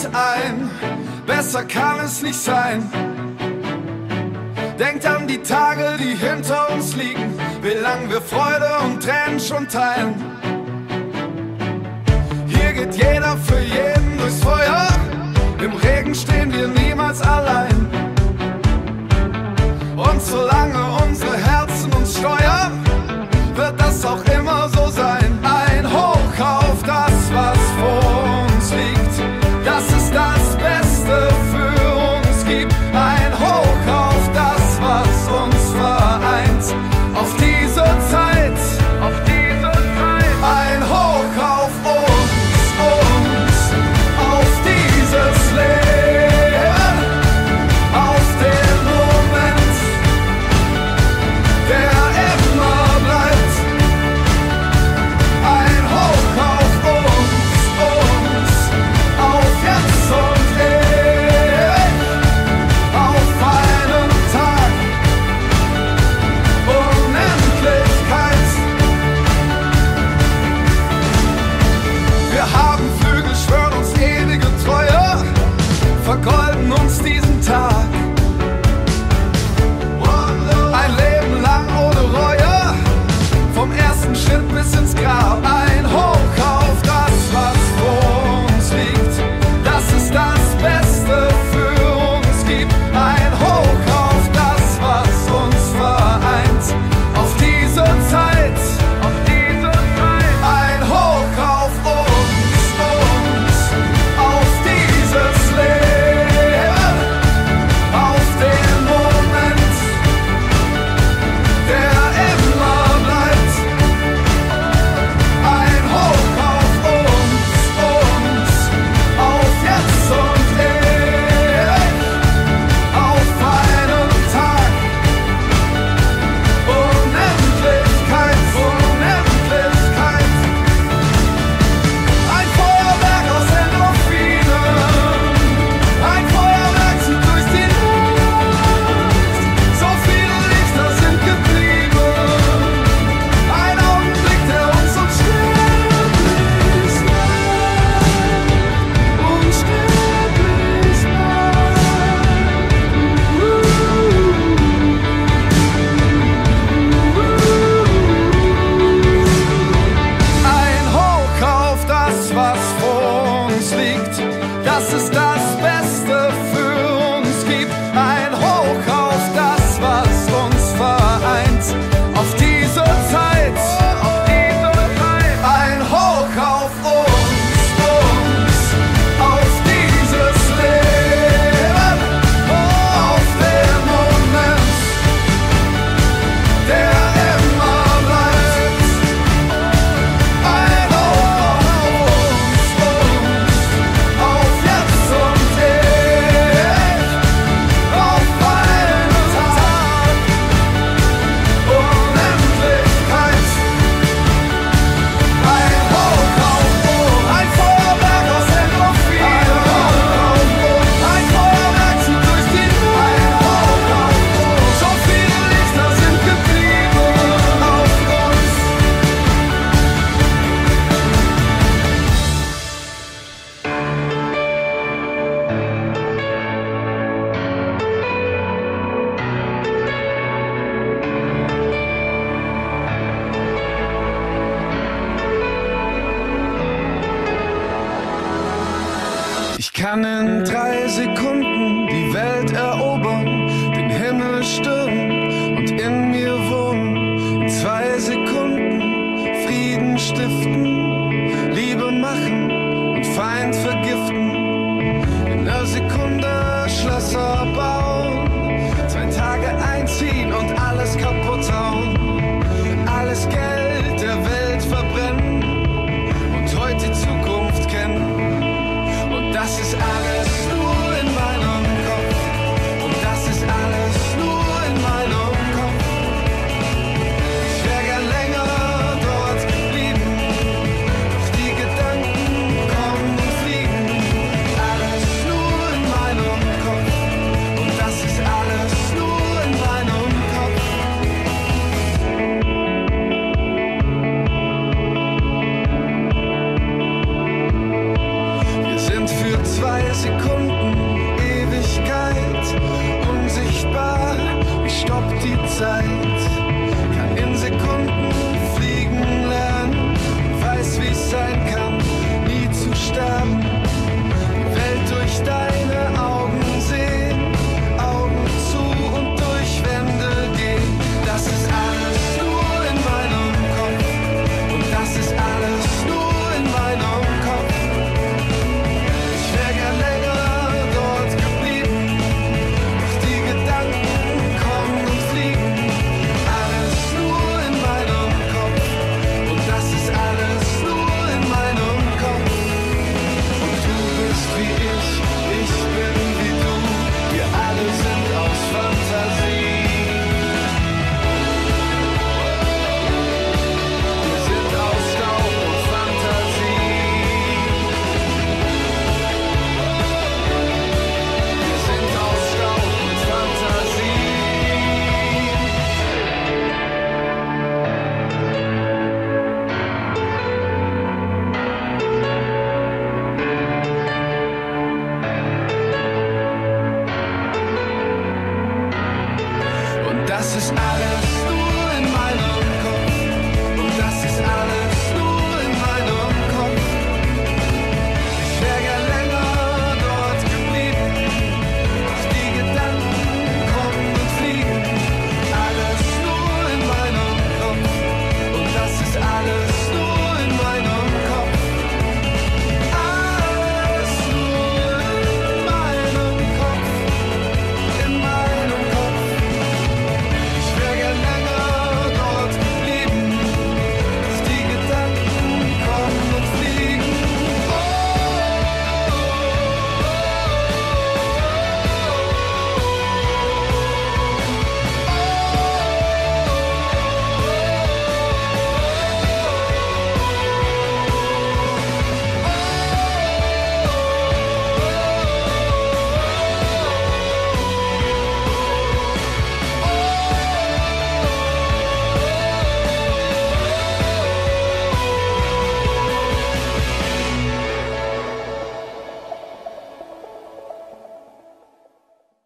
Zeit ein, besser kann es nicht sein. Denkt an die Tage, die hinter uns liegen, wie lang wir Freude und Tränen schon teilen. Hier geht jeder für jeden durchs Feuer, im Regen stehen wir niemals allein. Und solange unsere Herzen uns steuern, wird das auch immer so sein. Ein Hoch auf das, was vor uns liegt, dass es das Beste für uns gibt. Ein Hoch auf das, was uns vereint, auf diese Zeit, auf diese Zeit. Ein Hoch auf uns, auf dieses Leben, auf den Moment, der immer bleibt. Ein Hoch auf uns, auf jetzt und ewig, auf einen Tag, Unendlichkeit. Wir haben Flügel, schwören uns ewige Treue, vergolden uns diesen Tag. Ein Leben lang ohne Reue, vom ersten Schritt bis ins Grab. Ein Hoch auf das, was vor uns liegt, dass es das Beste für uns gibt. Ein Hoch auf das, was uns vereint, auf diese Zeit, auf diese Zeit. Ein Hoch auf uns, auf dieses Leben, auf den Moment, der immer bleibt. Ein Hoch auf uns, auf jetzt und ewig, auf einen Tag, Unendlichkeit, Unendlichkeit. Ein Feuerwerk aus Endorphinen, ein Feuerwerk zieht durch die Luft. So viele Lichter sind geblieben, ein Augenblick, der uns unsterblich macht, unsterblich macht. Ein Hoch auf das, was vor uns liegt, dass es das Beste für uns gibt. Ein Hoch auf das, was uns vereint, auf diese Zeit, auf diese Zeit. Ein Hoch auf uns, auf dieses Leben, auf den Moment, der immer bleibt. Ein Hoch auf uns, auf jetzt und ewig, auf einen Tag, Unendlichkeit. Ein Hoch auf uns, ein Feuerwerk aus Endorphinen, ein Feuerwerk zieht durch die Luft. So viele Lichter sind geblieben auf uns. Ich kann in 3 Sekunden die Welt erobern, den Himmel stürmen und in mir wohnen. In 2 Sekunden Frieden stiften, Liebe machen und Feind vergiften. In 1 Sekunde Schlösser bauen, 2 Tage einziehen und alles kaputt hauen. Alles Geld der Welt verbrennen und heute die Zukunft kennen. Und das ist alles nur in meinem Kopf. Und das ist alles nur in meinem Kopf. Ich wär gern länger dort geblieben, doch die Gedanken kommen und fliegen. Alles nur in meinem Kopf. Und das ist alles nur in meinem Kopf. Zeit, kann in Sekunden fliegen lernen, weiß, wie es sein kann, nie zu sterben. Die Welt durch deine Augen sehen, Augen zu und durch Wände gehen. Das ist alles nur in meinem Kopf und das ist alles nur in meinem Kopf. Ich wäre gern länger dort geblieben, doch die Gedanken kommen und fliegen. Alles nur in meinem Kopf und das ist alles nur in meinem Kopf. Und du bist wie ich bin wie du, wir alle sind aus Fantasie. Wir sind aus Staub und Fantasie. Wir sind aus Staub und Fantasie. Und das ist alles nur in meinem Kopf.